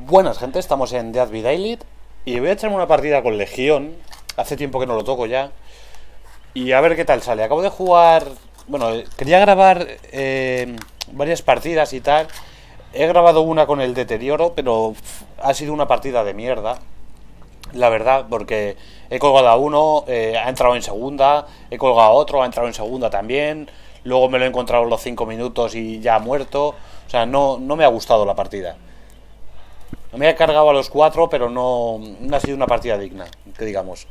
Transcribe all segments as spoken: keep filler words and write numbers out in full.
Buenas, gente, estamos en Death by Daylight y voy a echarme una partida con Legión. Hace tiempo que no lo toco ya. Y a ver qué tal sale. Acabo de jugar... Bueno, quería grabar eh, varias partidas y tal. He grabado una con el deterioro, pero ha sido una partida de mierda, la verdad, porque he colgado a uno, eh, ha entrado en segunda, he colgado a otro, ha entrado en segunda también. Luego me lo he encontrado en los cinco minutos y ya ha muerto. O sea, no, no me ha gustado la partida. Me he cargado a los cuatro, pero no, no ha sido una partida digna, que digamos.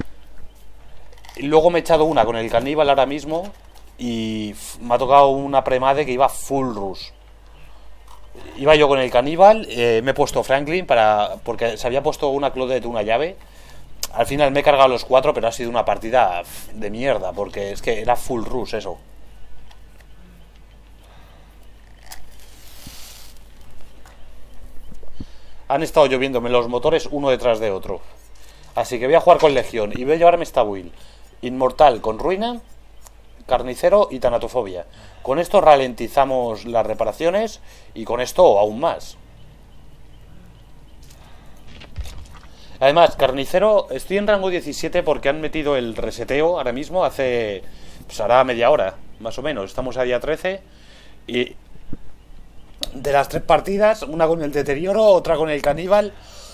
Y luego me he echado una con el caníbal ahora mismo y me ha tocado una premade que iba full rush. Iba yo con el caníbal, eh, me he puesto Franklin para porque se había puesto una Claudette, una llave. Al final me he cargado a los cuatro, pero ha sido una partida de mierda, porque es que era full rush eso. Han estado lloviéndome los motores uno detrás de otro. Así que voy a jugar con Legión y voy a llevarme esta build: Inmortal con Ruina, Carnicero y Tanatofobia. Con esto ralentizamos las reparaciones y con esto aún más. Además, Carnicero, estoy en rango diecisiete porque han metido el reseteo ahora mismo, hace... pues hará media hora, más o menos. Estamos a día trece y... de las tres partidas, una con el deterioro, otra con el caníbal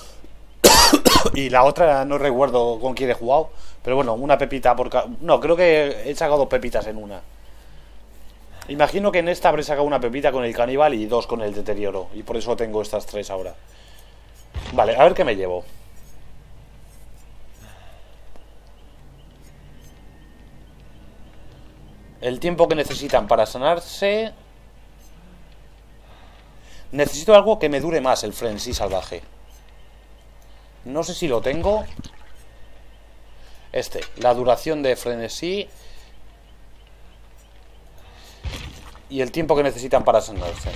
y la otra no recuerdo con quién he jugado, pero bueno, una pepita por cada... No, creo que he sacado dos pepitas en una. Imagino que en esta habré sacado una pepita con el caníbal y dos con el deterioro, y por eso tengo estas tres ahora. Vale, a ver qué me llevo. El tiempo que necesitan para sanarse... Necesito algo que me dure más el frenesí salvaje. No sé si lo tengo. Este, la duración de frenesí y el tiempo que necesitan para sanarse.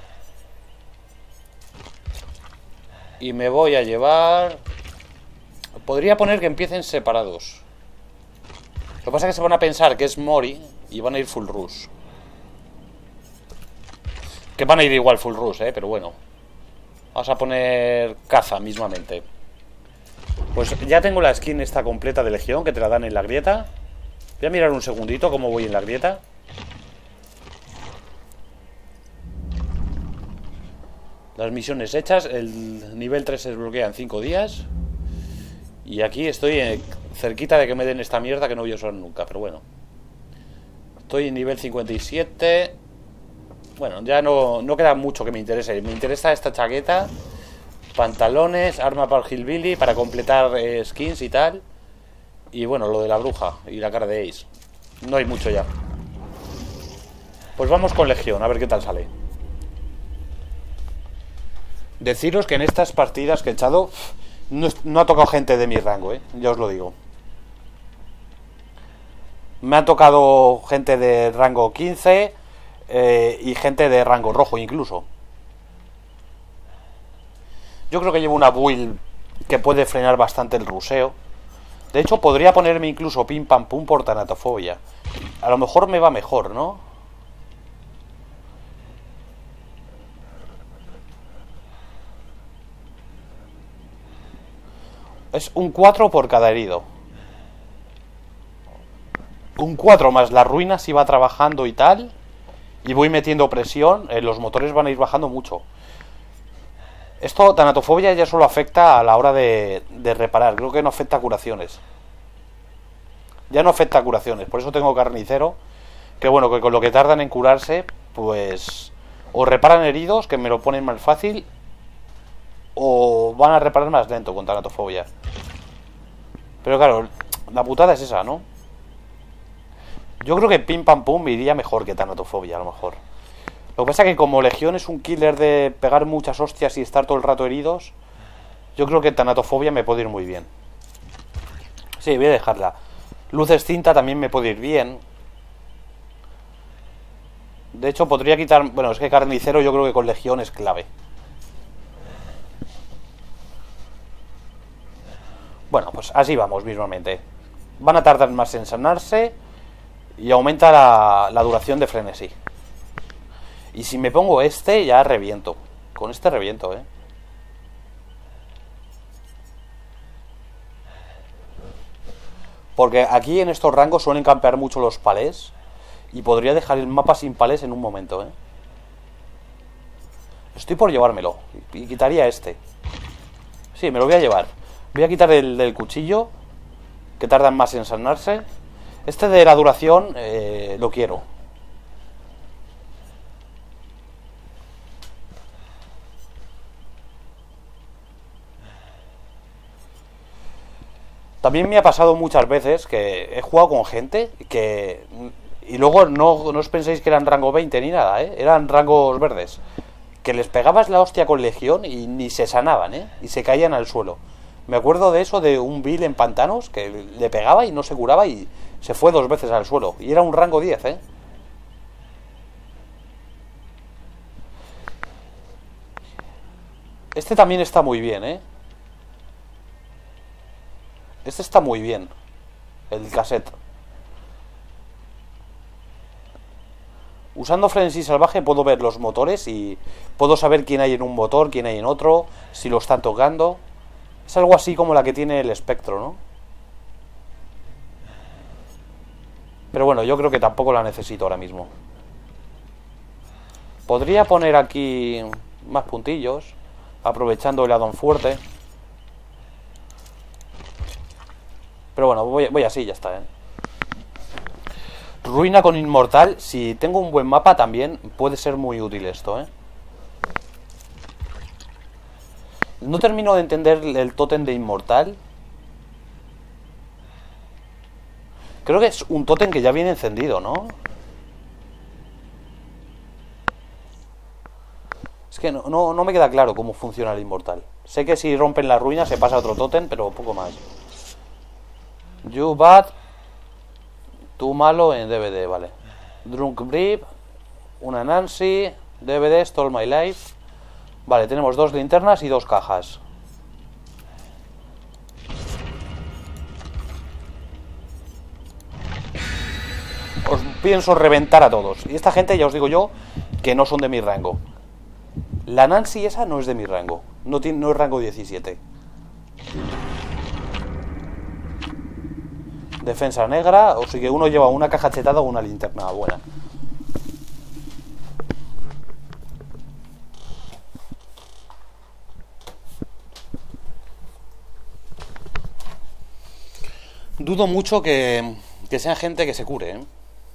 Y me voy a llevar... Podría poner que empiecen separados. Lo que pasa es que se van a pensar que es Mori y van a ir full rush. Que van a ir igual full rush, eh, pero bueno. Vamos a poner caza mismamente. Pues ya tengo la skin esta completa de Legión, que te la dan en la grieta. Voy a mirar un segundito cómo voy en la grieta. Las misiones hechas. El nivel tres se desbloquea en cinco días. Y aquí estoy eh, cerquita de que me den esta mierda que no voy a usar nunca, pero bueno. Estoy en nivel cincuenta y siete. Bueno, ya no, no queda mucho que me interese. Me interesa esta chaqueta, pantalones, arma para el Hillbilly, para completar eh, skins y tal. Y bueno, lo de la bruja y la cara de Ace. No hay mucho ya. Pues vamos con Legión, a ver qué tal sale. Deciros que en estas partidas que he echado no, no ha tocado gente de mi rango, eh, ya os lo digo. Me ha tocado gente de rango quince... Eh, y gente de rango rojo incluso. Yo creo que llevo una build que puede frenar bastante el ruseo. De hecho podría ponerme incluso pim pam pum por Tanatofobia. A lo mejor me va mejor, ¿no? Es un cuatro por cada herido. Un cuatro más la ruina si va trabajando y tal. Y voy metiendo presión, eh, los motores van a ir bajando mucho. Esto, Tanatofobia, ya solo afecta a la hora de, de reparar. Creo que no afecta a curaciones. Ya no afecta a curaciones. Por eso tengo Carnicero. Que bueno, que con lo que tardan en curarse, pues... o reparan heridos, que me lo ponen más fácil, o van a reparar más lento con Tanatofobia. Pero claro, la putada es esa, ¿no? Yo creo que Pim Pam Pum me iría mejor que Tanatofobia, a lo mejor. Lo que pasa es que como Legión es un killer de pegar muchas hostias y estar todo el rato heridos, yo creo que Tanatofobia me puede ir muy bien. Sí, voy a dejarla. Luces cinta también me puede ir bien. De hecho, podría quitar... Bueno, es que Carnicero yo creo que con Legión es clave. Bueno, pues así vamos mismamente. Van a tardar más en sanarse... y aumenta la, la duración de frenesí. Y si me pongo este, ya reviento. Con este reviento, eh. Porque aquí en estos rangos suelen campear mucho los palés. Y podría dejar el mapa sin palés en un momento, ¿eh? Estoy por llevármelo. Y quitaría este. Sí, me lo voy a llevar. Voy a quitar el del cuchillo, que tardan más en sanarse. Este de la duración eh, lo quiero. También me ha pasado muchas veces que he jugado con gente que... Y luego no, no os penséis que eran rango veinte ni nada, ¿eh? Eran rangos verdes. Que les pegabas la hostia con legión y ni se sanaban, ¿eh? Y se caían al suelo. Me acuerdo de eso, de un Bill en pantanos, que le pegaba y no se curaba y se fue dos veces al suelo. Y era un rango diez, ¿eh? Este también está muy bien, ¿eh? Este está muy bien. El cassette. Usando frenesí salvaje puedo ver los motores y puedo saber quién hay en un motor, quién hay en otro, si lo están tocando. Es algo así como la que tiene el espectro, ¿no? Pero bueno, yo creo que tampoco la necesito ahora mismo. Podría poner aquí más puntillos, aprovechando el addon fuerte. Pero bueno, voy, voy así, ya está, ¿eh? Ruina con inmortal. Si tengo un buen mapa también puede ser muy útil esto, ¿eh? No termino de entender el tótem de inmortal. Creo que es un tótem que ya viene encendido, ¿no? Es que no, no, no me queda claro cómo funciona el inmortal. Sé que si rompen la ruina se pasa a otro tótem, pero poco más. You bad. Tú malo en D V D, vale. Drunk Brief. Una Nancy. D V D Stole My Life. Vale, tenemos dos linternas y dos cajas. Os pienso reventar a todos. Y esta gente, ya os digo yo, que no son de mi rango. La Nancy esa no es de mi rango. No, tiene, no es rango diecisiete. Defensa negra. O sea que uno lleva una caja chetada o una linterna buena. Dudo mucho que, que sea gente que se cure, ¿eh?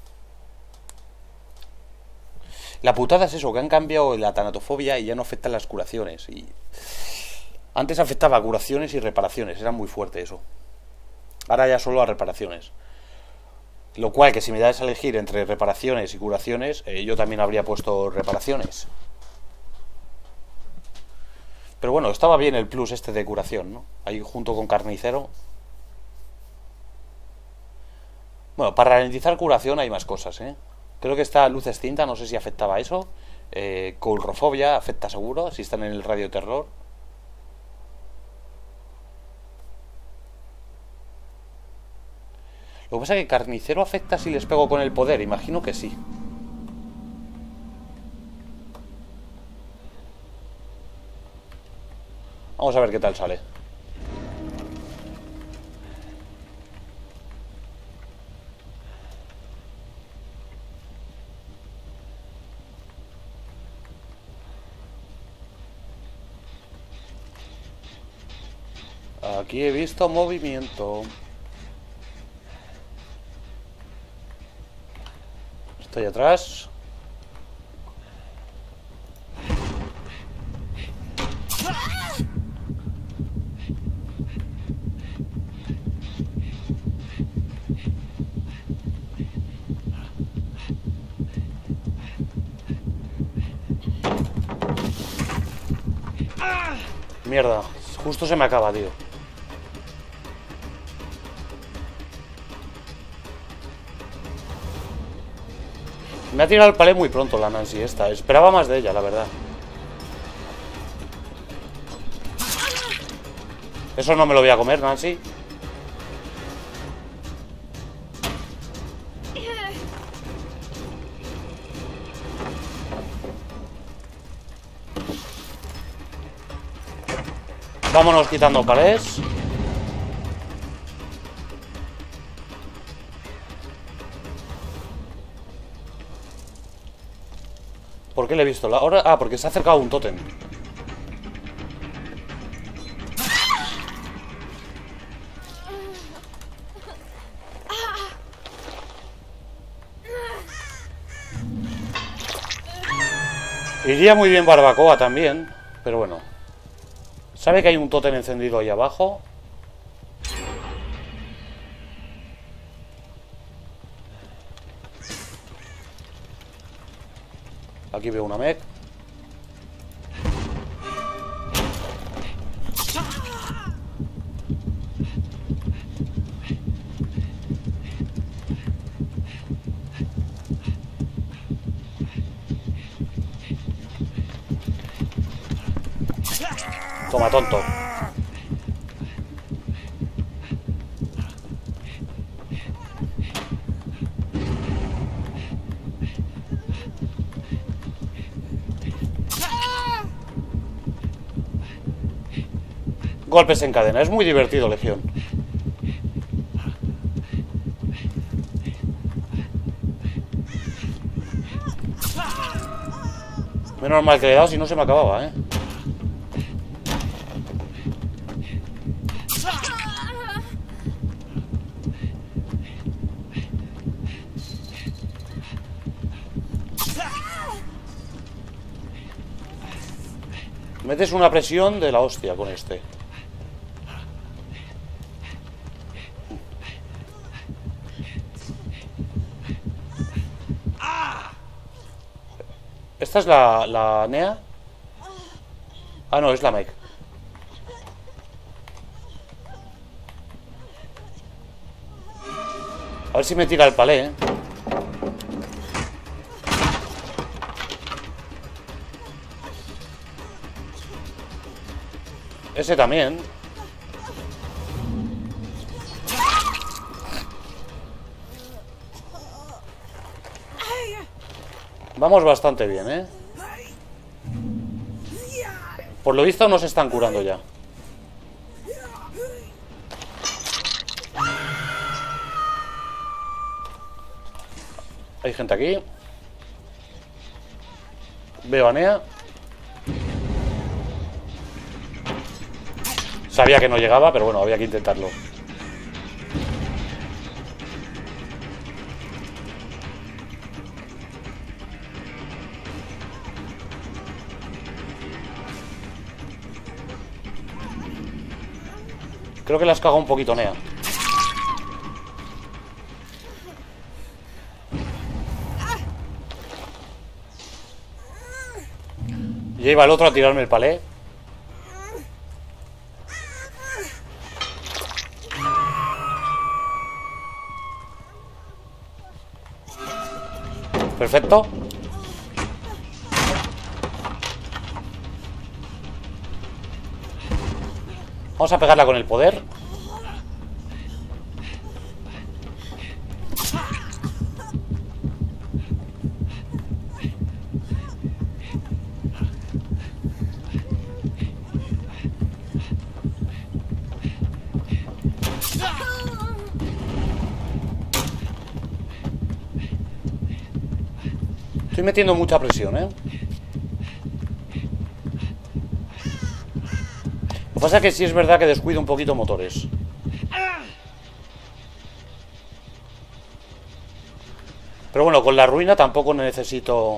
La putada es eso, que han cambiado la tanatofobia y ya no afectan las curaciones. Y antes afectaba a curaciones y reparaciones, era muy fuerte eso. Ahora ya solo a reparaciones. Lo cual, que si me das a elegir entre reparaciones y curaciones, eh, yo también habría puesto reparaciones. Pero bueno, estaba bien el plus este de curación, ¿no? Ahí junto con carnicero. Bueno, para ralentizar curación hay más cosas, ¿eh? Creo que esta luz extinta, no sé si afectaba a eso. Eh, Coulrofobia afecta seguro, si están en el radio terror. Lo que pasa es que carnicero afecta si les pego con el poder, imagino que sí. Vamos a ver qué tal sale. Aquí he visto movimiento. Estoy atrás. Mierda, justo se me acaba, tío. Me ha tirado el palé muy pronto la Nancy esta. Esperaba más de ella, la verdad. Eso no me lo voy a comer, Nancy. Vámonos quitando palés. qué le he visto? La hora... Ah, porque se ha acercado un tótem. Iría muy bien barbacoa también, pero bueno. Sabe que hay un tótem encendido ahí abajo. Aquí veo una mech. Toma, tonto. Golpes en cadena. Es muy divertido, Legión. Menos mal que le he dado, si no se me acababa, ¿eh? Metes una presión de la hostia con este. ¿Esta es la, la Nea? Ah, no, es la mech. A ver si me tira el palé, ¿eh? Ese también. Vamos bastante bien, ¿eh? Por lo visto nos están curando ya. Hay gente aquí. Veo a Nea. Sabía que no llegaba, pero bueno, había que intentarlo. Creo que las cago un poquito, Nea. Y ahí va el otro a tirarme el palé. Perfecto. Vamos a pegarla con el poder. Estoy metiendo mucha presión, ¿eh? Lo que pasa es que sí es verdad que descuido un poquito motores. Pero bueno, con la ruina tampoco necesito...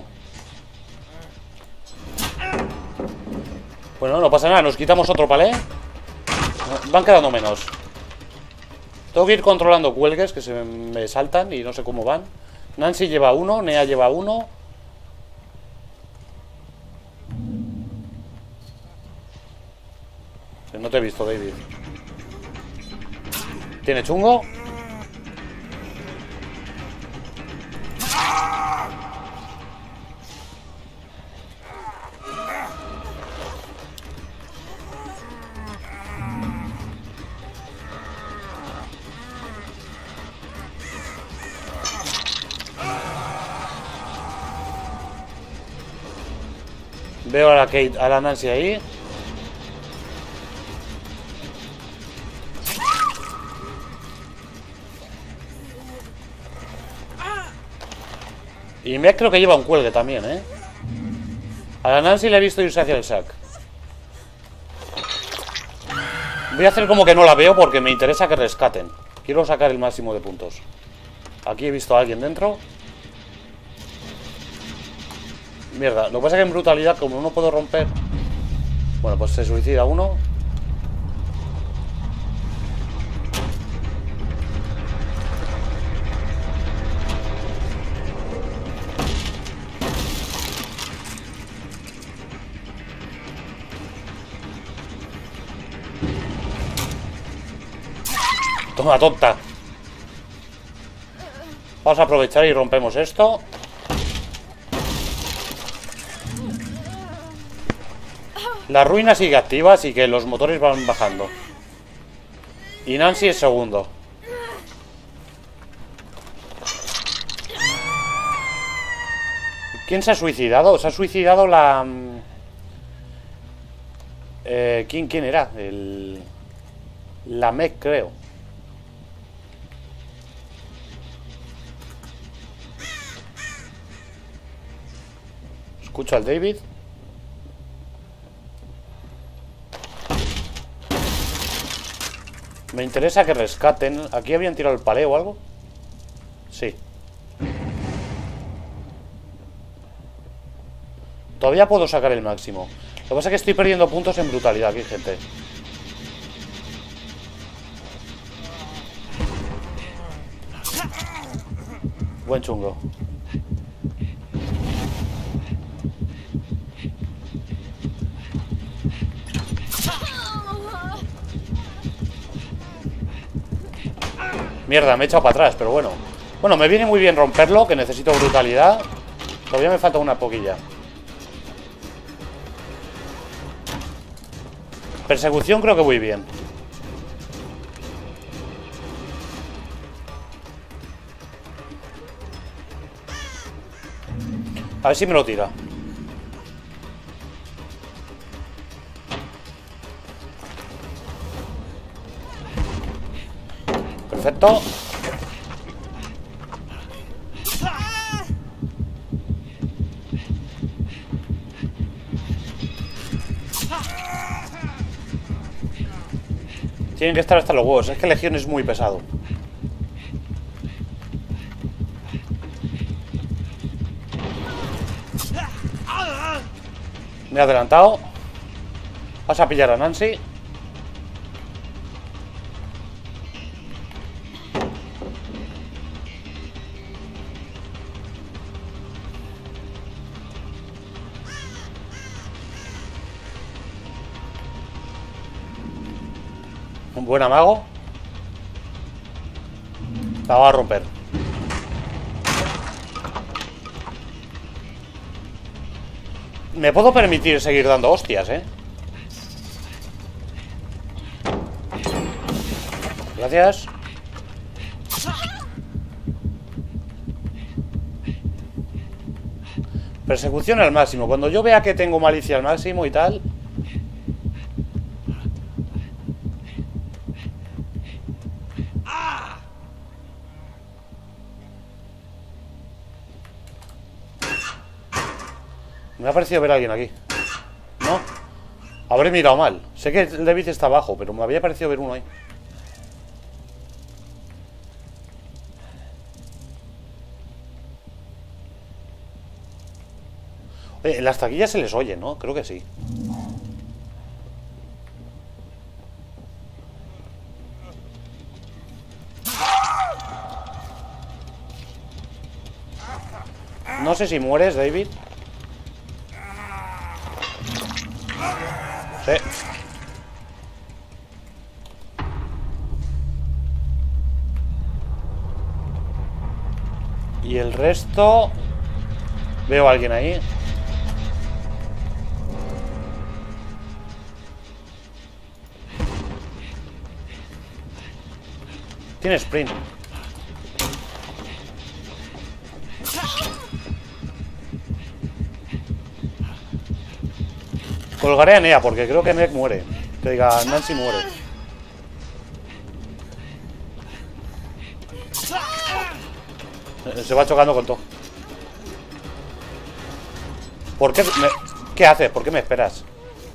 Bueno, no pasa nada, nos quitamos otro palé. Van quedando menos. Tengo que ir controlando cuelgues que se me saltan y no sé cómo van. Nancy lleva uno, Nea lleva uno. No te he visto, David. ¿Tiene chungo? Veo a la Kate, a la Nancy ahí. Y me creo que lleva un cuelgue también, ¿eh? A la Nancy le he visto irse hacia el sac. Voy a hacer como que no la veo porque me interesa que rescaten. Quiero sacar el máximo de puntos. Aquí he visto a alguien dentro. Mierda, lo que pasa es que en brutalidad, como no puedo romper. Bueno, pues se suicida uno. Toma, tonta. Vamos a aprovechar y rompemos esto. La ruina sigue activa, así que los motores van bajando. Y Nancy es segundo. ¿Quién se ha suicidado? Se ha suicidado la... Eh, ¿quién, ¿Quién era? El... La Meg, creo. Escucho al David. Me interesa que rescaten. ¿Aquí habían tirado el palé o algo? Sí. Todavía puedo sacar el máximo. Lo que pasa es que estoy perdiendo puntos en brutalidad aquí, gente. Buen chungo. Mierda, me he echado para atrás, pero bueno. Bueno, me viene muy bien romperlo, que necesito brutalidad. Todavía me falta una poquilla. Persecución creo que voy bien. A ver si me lo tira. Perfecto. Tienen que estar hasta los huevos. Es que Legión es muy pesado. Me he adelantado. Vas a pillar a Nancy. Un buen amago. La va a romper. Me puedo permitir seguir dando hostias, ¿eh? Gracias. Persecución al máximo. Cuando yo vea que tengo malicia al máximo y tal... Me ha parecido ver a alguien aquí. ¿No? Habré mirado mal. Sé que el David está abajo, pero me había parecido ver uno ahí. Oye, en las taquillas se les oye, ¿no? Creo que sí. No sé si mueres, David. Sí. Y el resto... Veo a alguien ahí. Tiene sprint. Colgaré a Nea porque creo que Meg muere. Que diga, Nancy muere. Se va chocando con todo. ¿Por qué? Me... ¿Qué haces? ¿Por qué me esperas?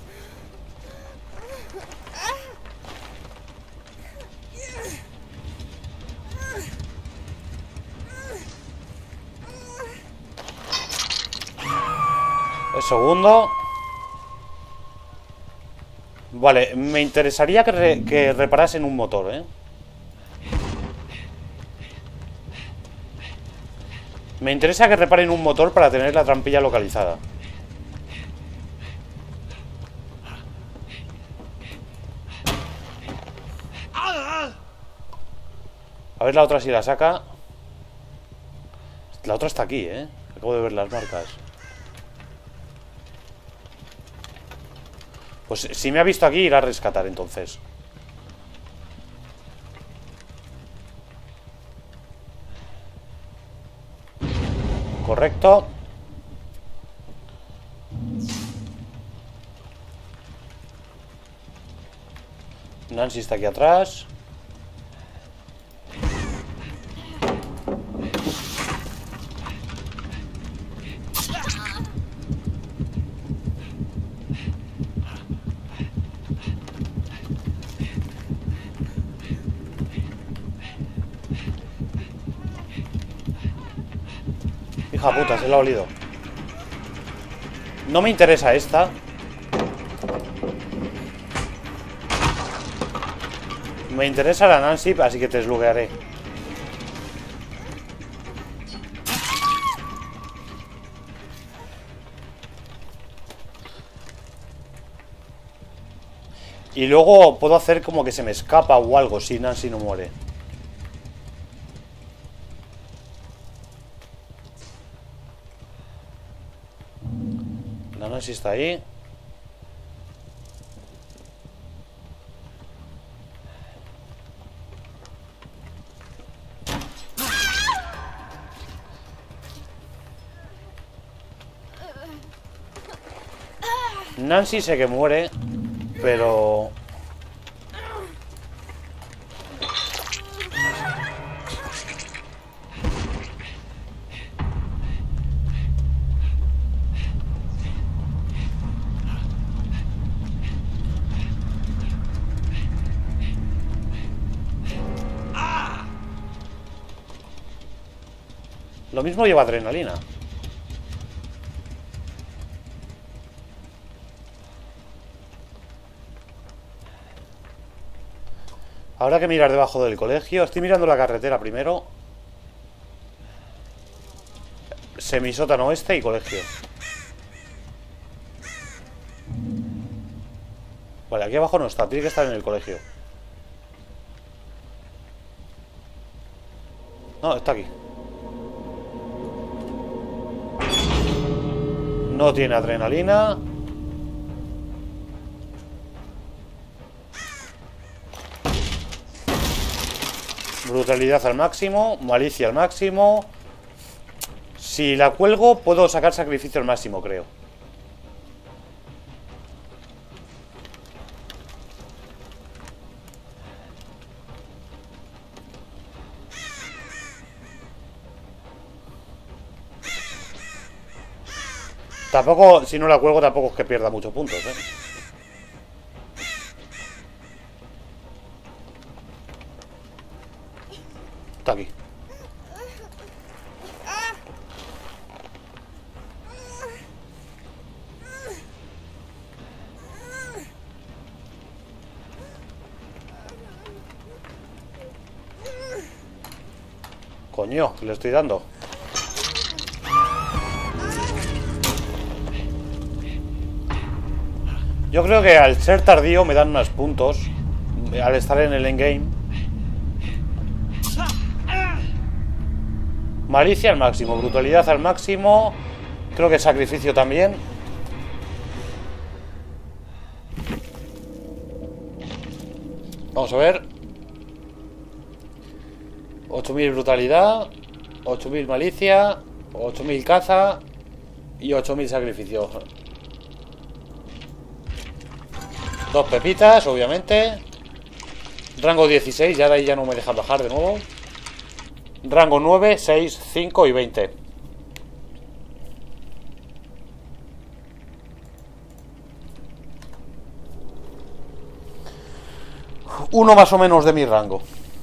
El segundo. Vale, me interesaría que, re que reparasen un motor, ¿eh? Me interesa que reparen un motor para tener la trampilla localizada. A ver la otra si la saca. La otra está aquí, ¿eh? Acabo de ver las marcas. Pues si me ha visto aquí, irá a rescatar entonces. Correcto. Nancy está aquí atrás. Hija puta, se la ha olido. No me interesa esta. Me interesa la Nancy, así que te desluguearé. Y luego puedo hacer como que se me escapa o algo si Nancy no muere. La Nancy está ahí. Nancy sé que muere, pero... Lo mismo lleva adrenalina. Habrá que mirar debajo del colegio. Estoy mirando la carretera primero. Semisótano oeste y colegio. Vale, aquí abajo no está. Tiene que estar en el colegio. No, está aquí. No tiene adrenalina. Brutalidad al máximo. Malicia al máximo. Si la cuelgo, puedo sacar sacrificio al máximo, creo. Tampoco, si no la cuelgo, tampoco es que pierda muchos puntos, ¿eh? Está aquí. Coño, le estoy dando. Yo creo que al ser tardío me dan unos puntos al estar en el endgame. Malicia al máximo, brutalidad al máximo. Creo que sacrificio también. Vamos a ver. ocho mil brutalidad, ocho mil malicia, ocho mil caza y ocho mil sacrificio. Dos pepitas, obviamente. Rango dieciséis, ya de ahí ya no me dejan bajar de nuevo. Rango nueve, seis, cinco y veinte. uno más o menos de mi rango.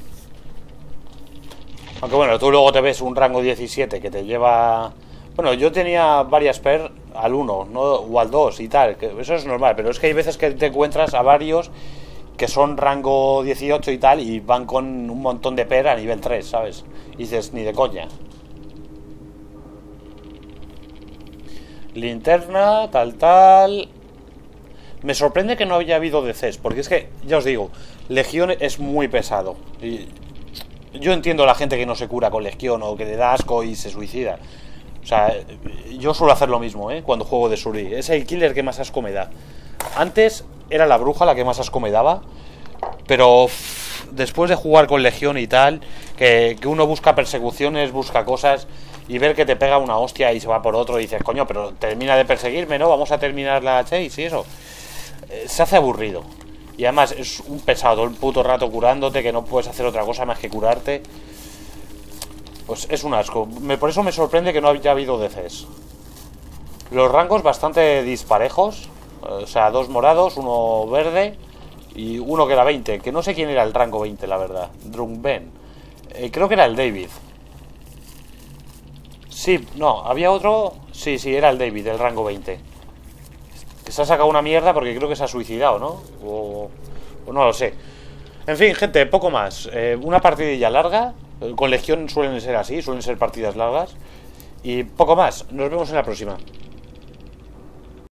Aunque bueno, tú luego te ves un rango diecisiete que te lleva... Bueno, yo tenía varias per al uno, ¿no? O al dos y tal, que eso es normal, pero es que hay veces que te encuentras a varios que son rango dieciocho y tal y van con un montón de per a nivel tres, ¿sabes? Y dices, ni de coña. Linterna, tal, tal... Me sorprende que no haya habido D Cs, porque es que, ya os digo, Legión es muy pesado. Y yo entiendo a la gente que no se cura con Legión o que le da asco y se suicida. O sea, yo suelo hacer lo mismo, ¿eh? Cuando juego de Suri. Es el killer que más asco me da. Antes era la bruja la que más asco me daba. Pero uff, después de jugar con Legión y tal, que, que uno busca persecuciones, busca cosas, y ver que te pega una hostia y se va por otro y dices, coño, pero termina de perseguirme, ¿no? Vamos a terminar la chase y eso. Eh, se hace aburrido. Y además es un pesado todo el puto rato curándote, que no puedes hacer otra cosa más que curarte. Pues es un asco. Me, por eso me sorprende que no haya habido D Cs. Los rangos bastante disparejos. O sea, dos morados, uno verde y uno que era veinte. Que no sé quién era el rango veinte, la verdad. Drunben. Eh, creo que era el David. Sí, no, había otro. Sí, sí, era el David, el rango veinte. Que se ha sacado una mierda porque creo que se ha suicidado, ¿no? O, o no lo sé. En fin, gente, poco más. Eh, una partidilla larga. Con Legión suelen ser así, suelen ser partidas largas. Y poco más. Nos vemos en la próxima.